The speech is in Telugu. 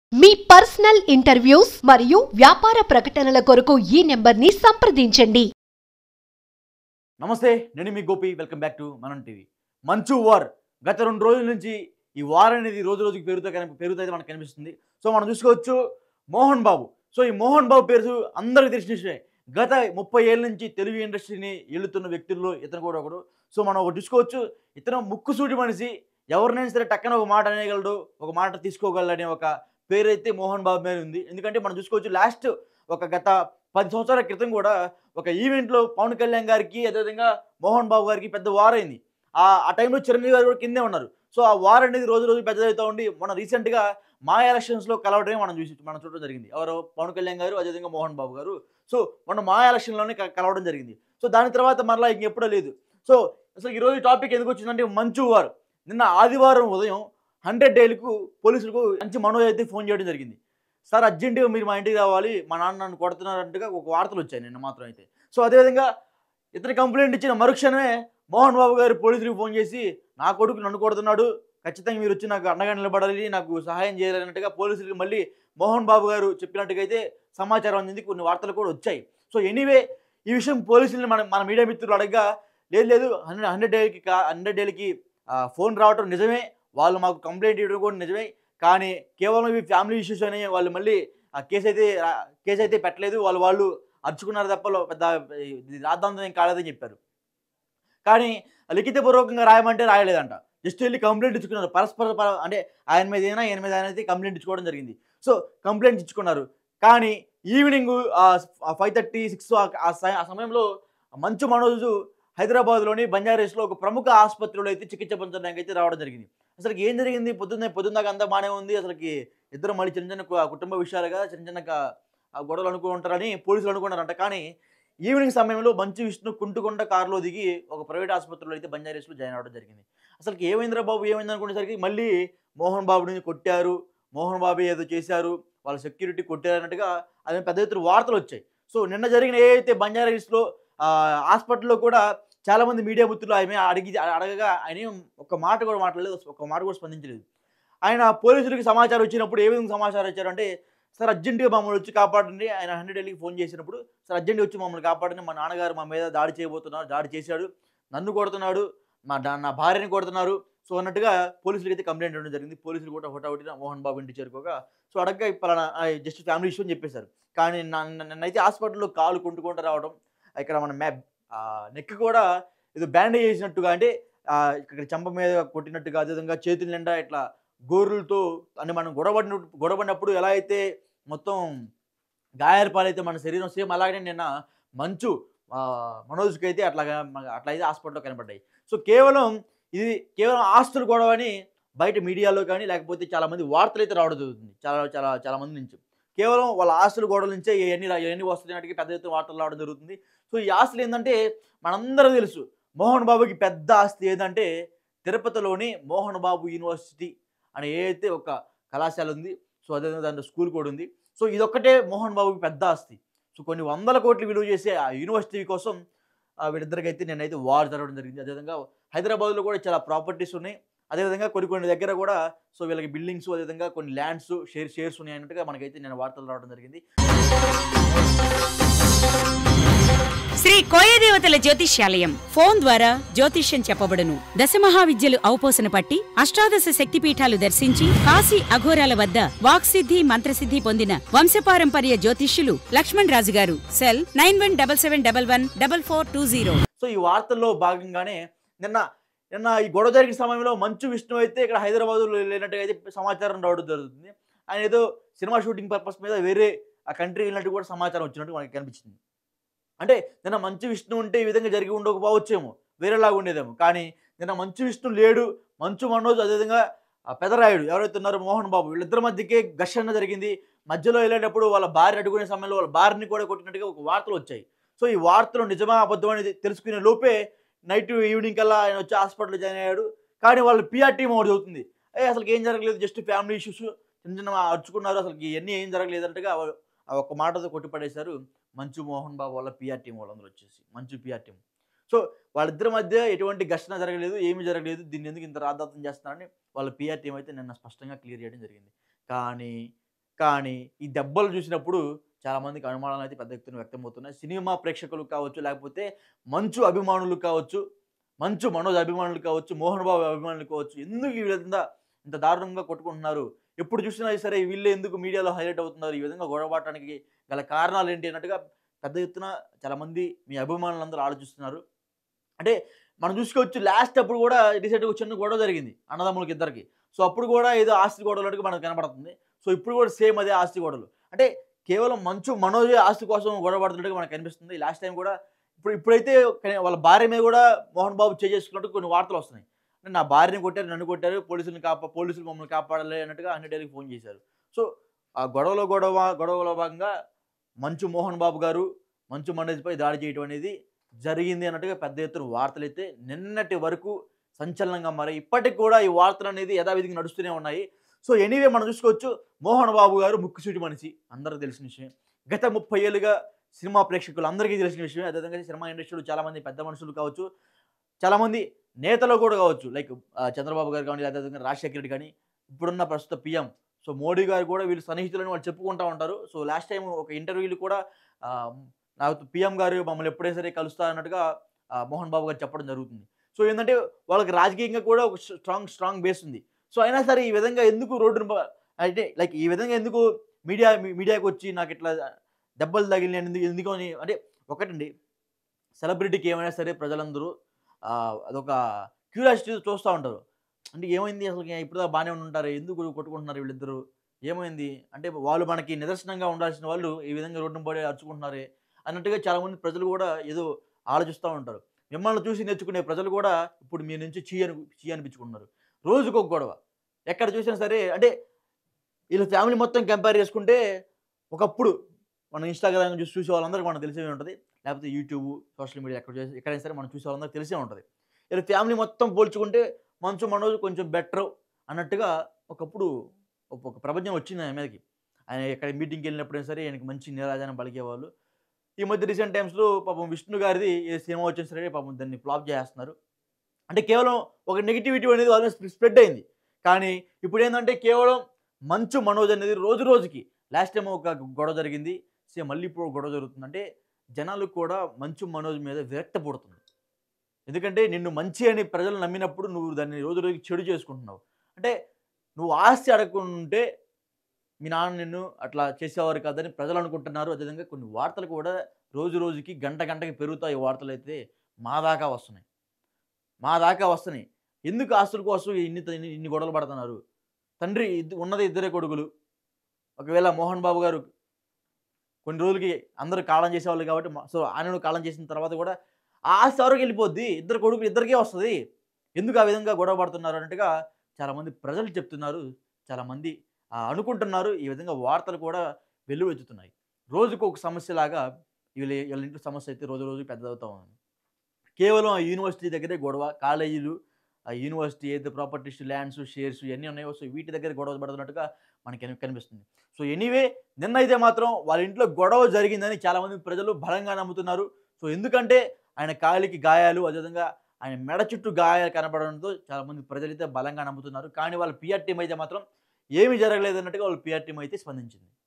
మీ పర్సనల్ ఇంటర్వ్యూస్ మరియు వ్యాపార ప్రకటనల కొరకు ఈ నెంబర్ని సంప్రదించండి. నమస్తే, నేను మీ Gopi. Welcome back to Manam TV. Manchu war గత 2 రోజుల నుంచి ఈ వార్ అనేది రోజు రోజుకి పెరుగుతైతే మనకు కనిపిస్తుంది. సో మనం చూసుకోవచ్చు మోహన్ బాబు. సో ఈ మోహన్ బాబు పేరు అందరికీ తెలిసిన విషయమే. గత 30 ఏళ్ళ నుంచి తెలుగు ఇండస్ట్రీని ఏలుతున్న వ్యక్తుల్లో ఇతను కూడా ఒకడు. సో మనం ఒకటి చూసుకోవచ్చు, ఇతను ముక్కుసూటి మనిషి. ఎవరినైనా సరే టక్కన ఒక మాట అనేయగలడు, ఒక మాట తీసుకోగలడనే ఒక పేరైతే మోహన్ బాబు మీద ఉంది. ఎందుకంటే మనం చూసుకోవచ్చు లాస్ట్ ఒక గత 10 సంవత్సరాల క్రితం కూడా ఒక ఈవెంట్లో పవన్ కళ్యాణ్ గారికి అదేవిధంగా మోహన్ బాబు గారికి పెద్ద వార్ అయింది. ఆ టైంలో చిరంజీవి గారు కూడా కిందే ఉన్నారు. సో ఆ వార్ అనేది రోజు రోజు పెద్దదవుతూ ఉండి మన రీసెంట్గా మా ఎలక్షన్స్లో కలవడమే మనం చూడడం జరిగింది. ఎవరు? పవన్ కళ్యాణ్ గారు అదేవిధంగా మోహన్ బాబు గారు. సో మొన్న మా ఎలక్షన్లోనే కలవడం జరిగింది. సో దాని తర్వాత మరలా ఇంకెప్పుడూ లేదు. సో అసలు ఈరోజు టాపిక్ ఎందుకు వచ్చిందంటే మంచు వార్. నిన్న ఆదివారం ఉదయం 100 డైల్కు పోలీసులకు మంచి మనోజ్ అయితే ఫోన్ చేయడం జరిగింది. సార్ అర్జెంటుగా మీరు మా ఇంటికి రావాలి, మా నాన్న నన్ను కొడుతున్నారంటగా ఒక వార్తలు వచ్చాయి నిన్న మాత్రం అయితే. సో అదేవిధంగా ఇతను కంప్లైంట్ ఇచ్చిన మరుక్షణమే మోహన్ బాబు గారు పోలీసులకు ఫోన్ చేసి నా కొడుకు నన్ను కొడుతున్నాడు, ఖచ్చితంగా మీరు వచ్చి నాకు అండగా నిలబడాలి, నాకు సహాయం చేయాలన్నట్టుగా పోలీసులకు మళ్ళీ మోహన్ బాబు గారు చెప్పినట్టుగా అయితే సమాచారం అందింది. కొన్ని వార్తలు కూడా వచ్చాయి. సో ఎనీవే ఈ విషయం పోలీసులను మన మీడియా మిత్రులు అడగగా లేదు 100 డైల్కి ఫోన్ రావటం నిజమే, వాళ్ళు మాకు కంప్లైంట్ ఇవ్వడం కూడా నిజమే, కానీ కేవలం ఇవి ఫ్యామిలీ ఇష్యూస్ అని వాళ్ళు మళ్ళీ ఆ కేసు అయితే పెట్టలేదు, వాళ్ళు అరుచుకున్నారు తప్ప పెద్ద రాద్ధాంతం ఏం కాలేదని చెప్పారు. కానీ లిఖితపూర్వకంగా రాయమంటే రాయలేదంట. జస్ట్ వెళ్ళి కంప్లైంట్ ఇచ్చుకున్నారు. అంటే ఆయన మీద ఈయన మీద అయితే కంప్లైంట్ ఇచ్చుకోవడం జరిగింది. సో కంప్లైంట్ ఇచ్చుకున్నారు. కానీ ఈవినింగ్ 5:30, 6 ఆ సమయంలో మంచు మనోజు హైదరాబాద్లోని బంజారాహిల్స్లో ఒక ప్రముఖ ఆసుపత్రిలో అయితే చికిత్స పొందడానికి అయితే రావడం జరిగింది. అసలుకి ఏం జరిగింది? పొద్దున్నదాకా అంతా బాగానే ఉంది. అసలుకి ఇద్దరు మళ్ళీ చిన్న కుటుంబ విషయాలుగా చిన్న గొడవలు అనుకుంటారని పోలీసులు అనుకున్నారంట. కానీ ఈవినింగ్ సమయంలో మంచు విష్ణు కుంటుకొండ కారులో దిగి ఒక ప్రైవేట్ ఆసుపత్రిలో అయితే బంజారాహిల్స్లో జాయిన్ అవ్వడం జరిగింది. అసలుకి ఏమైందిరా బాబు, ఏమైంది అనుకునేసరికి మళ్ళీ మోహన్ బాబుని కొట్టారు, మోహన్ బాబు ఏదో చేశారు, వాళ్ళ సెక్యూరిటీ కొట్టారు అన్నట్టుగా అదే పెద్ద ఎత్తున వార్తలు వచ్చాయి. సో నిన్న జరిగిన ఏదైతే బంజారాహిల్స్లో హాస్పిటల్లో కూడా చాలామంది మీడియా మిత్రులు అడగగా ఆయన ఒక మాట కూడా మాట్లాడలేదు, ఒక మాట కూడా స్పందించలేదు. ఆయన పోలీసులకి సమాచారం వచ్చినప్పుడు ఏ విధంగా సమాచారం ఇచ్చారంటే, సార్ అర్జెంటుగా మమ్మల్ని వచ్చి కాపాడండి. ఆయన 100 డైల్కి ఫోన్ చేసినప్పుడు, సార్ అర్జెంటుగా వచ్చి మమ్మల్ని కాపాడండి, మా నాన్నగారు మా మీద దాడి చేయబోతున్నారు, దాడి చేశాడు, నన్ను కొడుతున్నాడు, నా భార్యని కొడుతున్నారు. సో అన్నట్టుగా పోలీసులకి అయితే కంప్లైంట్ ఇవ్వడం జరిగింది. పోలీసులు కూడా హుటాహుటిన మోహన్ బాబు ఇంటికి చేరుకోగా సో అడగగా పలానా జస్ట్ ఫ్యామిలీ ఇష్యూ అని చెప్పేశారు. కానీ నన్నైతే హాస్పిటల్లో కాలు కుంటుకుంటూ రావడం, ఇక్కడ మన నెక్ కూడా ఏదో బ్యాండేజ్ చేసినట్టుగా, అంటే ఇక్కడ చెంప మీద కొట్టినట్టుగా, అదేవిధంగా చేతుల నిండా ఇట్లా గోరులతో అంటే మనం గొడవడినప్పుడు ఎలా అయితే మొత్తం గాయాల పాలైతే మన శరీరం సేమ్ అలాగనే నిన్న మంచు మనోజ్కి అయితే అట్లా అయితే హాస్పిటల్లో కనపడ్డాయి. సో ఇది కేవలం ఆస్తుల గొడవ అని బయట మీడియాలో కానీ లేకపోతే చాలామంది వార్తలు అయితే రావడం జరుగుతుంది. చాలా మంది నుంచి కేవలం వాళ్ళ ఆస్తుల గొడవల నుంచే ఇవన్నీ వస్తున్నట్టుగా పెద్ద ఎత్తున వార్తలు రావడం జరుగుతుంది. సో ఈ ఆస్తులు ఏంటంటే మనందరూ తెలుసు, మోహన్ బాబుకి పెద్ద ఆస్తి ఏదంటే తిరుపతిలోని మోహన్ బాబు యూనివర్సిటీ అనే ఏదైతే ఒక కళాశాల ఉంది. సో అదేవిధంగా దాంట్లో స్కూల్ కూడా ఉంది. సో ఇదొక్కటే మోహన్ బాబుకి పెద్ద ఆస్తి. సో కొన్ని 100 కోట్లు విలువ చేసే ఆ యూనివర్సిటీ కోసం వీళ్ళిద్దరికైతే నేనైతే వార్ జరగడం జరిగింది. అదేవిధంగా హైదరాబాద్లో కూడా చాలా ప్రాపర్టీస్ ఉన్నాయి. అదేవిధంగా కొన్ని దగ్గర కూడా సో వీళ్ళకి బిల్డింగ్స్, అదేవిధంగా కొన్ని ల్యాండ్స్ షేర్స్ ఉన్నాయి అన్నట్టుగా మనకైతే నేను వార్తలు రావడం జరిగింది. శ్రీ కోయదేవతల జ్యోతిష్యాలయం ఫోన్ ద్వారా జ్యోతిష్యం చెప్పబడును. దశమహావిద్యలు ఔపోసన పట్టి అష్టాదశ శక్తిపీఠాలు దర్శించి కాశీ అఘోరాల వద్ద వాక్సిద్ధి మంత్రసిద్ధి పొందిన వంశపారంపర్య జ్యోతిష్యులు లక్ష్మణ్ రాజు గారు. సెల్ 9177114420. సో ఈ వార్తల్లో భాగంగానే నిన్న ఈ గొడవ జరిగిన సమయంలో మంచు విష్ణు అయితే ఇక్కడ హైదరాబాద్లో వెళ్ళినట్టుగా అయితే సమాచారం రావడం జరుగుతుంది. ఆయన ఏదో సినిమా షూటింగ్ పర్పస్ మీద వేరే ఆ కంట్రీ వెళ్ళినట్టు కూడా సమాచారం వచ్చినట్టు మనకి కనిపించింది. అంటే నిన్న మంచు విష్ణు ఉంటే ఈ విధంగా జరిగి ఉండకపోవచ్చేమో, వేరేలాగా ఉండేదేమో. కానీ నిన్న మంచు విష్ణు లేడు, మంచు మనోజ్ అదేవిధంగా పెదరాయుడు ఎవరైతే ఉన్నారో మోహన్ బాబు, వీళ్ళిద్దరి మధ్యకే ఘర్షణ జరిగింది. మధ్యలో వెళ్ళేటప్పుడు వాళ్ళ భార్య అడ్డుకునే సమయంలో వాళ్ళ భార్యని కూడా కొట్టినట్టుగా ఒక వార్తలు వచ్చాయి. సో ఈ వార్తలు నిజమా అబద్ధం అనేది తెలుసుకునే లోపే నైట్ ఈవినింగ్ కల్లా ఆయన వచ్చి హాస్పిటల్లో జాయిన్ అయ్యాడు. కానీ వాళ్ళు పిఆర్ టీం ఒకటి చదువుతుంది, అసలుకి ఏం జరగలేదు, జస్ట్ ఫ్యామిలీ ఇష్యూస్ చిన్న అరుచుకున్నారు, అసలుకి ఇవన్నీ ఏం జరగలేదు అంటగా ఒక మాటతో కొట్టిపడేశారు మంచు మోహన్ బాబు వాళ్ళ పిఆర్ టీం వాళ్ళందరూ వచ్చేసి, మంచు పిఆర్ టీం. సో వాళ్ళిద్దరి మధ్య ఎటువంటి ఘర్షణ జరగలేదు, ఏమీ జరగలేదు, దీన్ని ఎందుకు ఇంత రాద్ధాంతం చేస్తున్నారని వాళ్ళ పిఆర్ టీం అయితే నిన్న స్పష్టంగా క్లియర్ చేయడం జరిగింది. కానీ కానీ ఈ దెబ్బలు చూసినప్పుడు చాలామందికి అనుమానాలు అయితే పెద్ద ఎత్తున వ్యక్తమవుతున్నాయి. సినిమా ప్రేక్షకులు కావచ్చు, లేకపోతే మంచు అభిమానులు కావచ్చు, మంచు మనోజ్ అభిమానులు కావచ్చు, మోహన్ బాబు అభిమానులు కావచ్చు, ఎందుకు ఈ విధంగా ఇంత దారుణంగా కొట్టుకుంటున్నారు? ఎప్పుడు చూసినా సరే వీళ్ళే ఎందుకు మీడియాలో హైలైట్ అవుతున్నారు? ఈ విధంగా గొడవపడటానికి గల కారణాలు ఏంటి అన్నట్టుగా పెద్ద ఎత్తున చాలామంది మీ అభిమానులందరూ ఆలోచిస్తున్నారు. అంటే మనం చూసుకోవచ్చు లాస్ట్ అప్పుడు కూడా రీసెంట్‌గా చిన్న గొడవ జరిగింది అన్నదమ్ములకి ఇద్దరికి. సో, అప్పుడు కూడా ఏదో ఆస్తి గొడవలట్టుగా మనకు కనపడుతుంది. సో, ఇప్పుడు కూడా సేమ్ అదే ఆస్తి గొడవలు. అంటే కేవలం మంచు మనోజే ఆస్తి కోసం గొడవ పడుతున్నట్టుగా మనకు కనిపిస్తుంది. లాస్ట్ టైం కూడా ఇప్పుడైతే వాళ్ళ భార్య మీద కూడా మోహన్ బాబు చేసుకున్నట్టు కొన్ని వార్తలు వస్తున్నాయి. అంటే నా భార్యని కొట్టారు, నన్ను కొట్టారు, పోలీసులు మమ్మల్ని కాపాడాలి అన్నట్టుగా అన్ని డైలీకి ఫోన్ చేశారు. సో, ఆ గొడవలో భాగంగా మంచు మోహన్ బాబు గారు మంచు మనోజ్‌పై దాడి చేయడం అనేది జరిగింది అన్నట్టుగా పెద్ద ఎత్తున వార్తలైతే నిన్నటి వరకు సంచలనంగా మారాయి. ఇప్పటికి కూడా ఈ వార్తలనేది యథావిధిగా నడుస్తూనే ఉన్నాయి. సో, ఎనీవే మనం చూసుకోవచ్చు మోహన్ బాబు గారు ముక్కుసూటి మనిషి అందరికి తెలిసిన విషయం. గత 30 ఏళ్లుగా సినిమా ప్రేక్షకులందరికీ తెలిసిన విషయం. అదేవిధంగా సినిమా ఇండస్ట్రీలో చాలామంది పెద్ద మనుషులు కావచ్చు, చాలామంది నేతలు కూడా కావచ్చు, లైక్ చంద్రబాబు గారు కానీ, అదేవిధంగా రాజశేఖర రెడ్డి కానీ, ఇప్పుడున్న ప్రస్తుత పీఎం సో, మోడీ గారు కూడా వీళ్ళు సన్నిహితులని వాళ్ళు చెప్పుకుంటా ఉంటారు. సో, లాస్ట్ టైం ఒక ఇంటర్వ్యూలో కూడా నాకు పీఎం గారు మమ్మల్ని ఎప్పుడైనా సరే కలుస్తా అన్నట్టుగా మోహన్ బాబు గారు చెప్పడం జరుగుతుంది. సో, ఏందంటే వాళ్ళకి రాజకీయంగా కూడా ఒక స్ట్రాంగ్ బేస్ ఉంది. సో, అయినా సరే ఈ విధంగా ఎందుకు అంటే లైక్ ఈ విధంగా ఎందుకు మీడియాకి వచ్చి నాకు ఇట్లా దెబ్బలు తగిలినాయి ఎందుకు అని అంటే ఒకటండి, సెలబ్రిటీకి ఏమైనా సరే ప్రజలందరూ అదొక క్యూరియాసిటీతో చూస్తూ ఉంటారు. అంటే ఏమైంది అసలుకి ఇప్పటిదాకా బాగానే ఉంటారు, ఎందుకు కొట్టుకుంటున్నారు వీళ్ళిద్దరూ, ఏమైంది అంటే వాళ్ళు మనకి నిదర్శనంగా ఉండాల్సిన వాళ్ళు ఈ విధంగా రోడ్డున పడి అరుచుకుంటున్నారే అన్నట్టుగా చాలామంది ప్రజలు కూడా ఏదో ఆలోచిస్తూ ఉంటారు. మిమ్మల్ని చూసి నేర్చుకునే ప్రజలు కూడా ఇప్పుడు మీ నుంచి చీ అనిపించుకుంటున్నారు. రోజుకొక గొడవ ఎక్కడ చూసినా సరే. అంటే వీళ్ళ ఫ్యామిలీ మొత్తం కంపేర్ చేసుకుంటే ఒకప్పుడు మనం ఇన్‌స్టాగ్రామ్ చూసే వాళ్ళందరికీ మనకు తెలిసే ఉంటుంది. లేకపోతే యూట్యూబ్, సోషల్ మీడియా ఎక్కడైనా సరే మనం చూసే వాళ్ళందరికీ తెలిసే ఉంటుంది. వీళ్ళ ఫ్యామిలీ మొత్తం పోల్చుకుంటే మంచు మనోజ్ కొంచెం బెటరు అన్నట్టుగా ఒకప్పుడు ఒక ప్రపంచం వచ్చింది ఆయన మీదకి. ఆయన ఎక్కడ మీటింగ్‌కి వెళ్ళినప్పుడైనా సరే ఆయనకి మంచి నీరాజనం పలికేవాళ్ళు. ఈ మధ్య రీసెంట్ టైమ్స్‌లో పాపం విష్ణు గారిది ఏ సినిమా వచ్చినా సరే పాపం దాన్ని ఫ్లాప్ చేసేస్తున్నారు. అంటే కేవలం ఒక నెగటివిటీ అనేది ఆల్మోస్ట్ స్ప్రెడ్ అయింది. కానీ ఇప్పుడేందంటే కేవలం మంచు మనోజ్ అనేది రోజు రోజుకి లాస్ట్ టైమ్ ఒక గొడవ జరిగింది. సేమ్ మళ్ళీ ఇప్పుడు గొడవ జరుగుతుంది. అంటే జనాలకు కూడా మంచు మనోజ్ మీద విరక్తి పుడుతుంది. ఎందుకంటే నిన్ను మంచి అని ప్రజలు నమ్మినప్పుడు నువ్వు దాన్ని రోజు రోజుకి చెడు చేసుకుంటున్నావు. అంటే నువ్వు ఆస్తి అడగకుంటే మీ నాన్న నిన్ను అట్లా చేసేవారు కాదని ప్రజలు అనుకుంటున్నారు. అదేవిధంగా కొన్ని వార్తలు కూడా రోజు రోజుకి గంటకి పెరుగుతాయి. ఈ వార్తలైతే మా దాకా వస్తున్నాయి. ఎందుకు ఆస్తుల కోసం ఇన్ని గొడవలు పడుతున్నారు? తండ్రి ఉన్నది ఇద్దరే కొడుకులు. ఒకవేళ మోహన్ బాబు గారు కొన్ని రోజులకి అందరూ కాలం చేసేవాళ్ళు కాబట్టి సో, ఆయనను కాలం చేసిన తర్వాత కూడా ఆ ఆస్తి ఎవరికి వెళ్ళిపోద్ది? ఇద్దరు కొడుకులు ఇద్దరికే వస్తది. ఎందుకు ఆ విధంగా గొడవ పడుతున్నారు అన్నట్టుగా చాలామంది ప్రజలు చెప్తున్నారు. చాలామంది అనుకుంటున్నారు. ఈ విధంగా వార్తలు కూడా వెల్లువెత్తుతున్నాయి. రోజుకు ఒక సమస్యలాగా వీళ్ళ ఇంట్లో సమస్య అయితే రోజు రోజుకి పెద్దదవుతా ఉంది. కేవలం ఆ యూనివర్సిటీ దగ్గరే గొడవ, కాలేజీలు, ఆ యూనివర్సిటీ ఏదైతే ప్రాపర్టీస్, ల్యాండ్స్, షేర్స్ ఇవన్నీ ఉన్నాయో సో, వీటి దగ్గర గొడవ పడుతున్నట్టుగా మనకి కనిపిస్తుంది. సో, ఎనీవే నిన్నైతే మాత్రం వాళ్ళ ఇంట్లో గొడవ జరిగిందని చాలామంది ప్రజలు బలంగా నమ్ముతున్నారు. సో, ఎందుకంటే ఆయన కాలికి గాయాలు, అదేవిధంగా ఆయన మెడ చుట్టూ గాయాలు కనపడడంతో చాలామంది ప్రజలైతే బలంగా నమ్ముతున్నారు. కానీ వాళ్ళ పీఆర్ టీమ్ అయితే మాత్రం ఏమీ జరగలేదన్నట్టుగా వాళ్ళ పీఆర్ టీమ్ అయితే స్పందించింది.